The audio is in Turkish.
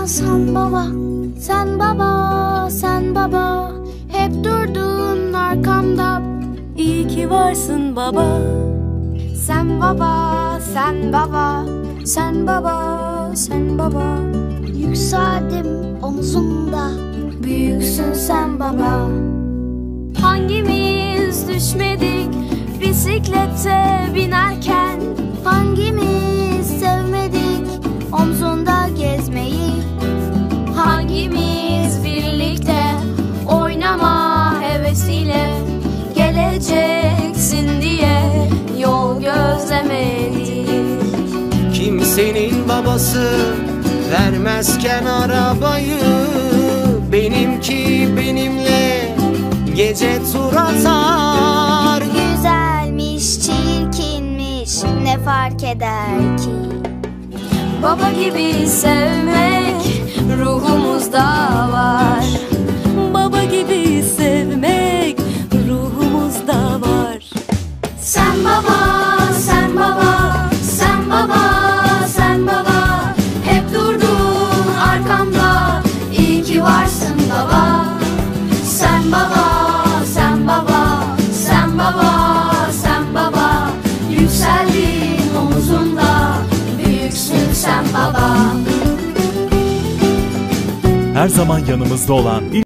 sen baba, sen baba, sen baba, hep durdun arkamda. İyi ki varsın baba. Sen baba, sen baba, sen baba, sen baba, yükseldim omzumda, büyüksün sen baba. Hangimiz düşmedik bisiklete binerken? Hangimiz sevmedik omzunda gezmeyi? Hangimiz birlikte oynama hevesiyle geleceksin diye yol gözlemedik? Kimsenin babası vermezken arabayı, benimki benimle gece tur atar. Güzelmiş, çirkinmiş, ne fark eder ki? Baba gibi sevmek ruhumuzda var. Baba gibi sevmek ruhumuzda var. Sen baba, sen baba, sen baba, sen baba, hep durdun arkamda, iyi ki varsın baba. Sen baba, sen baba, sen baba, sen baba, yükseldin omuzumda, büyüksün sen baba. Her zaman yanımızda olan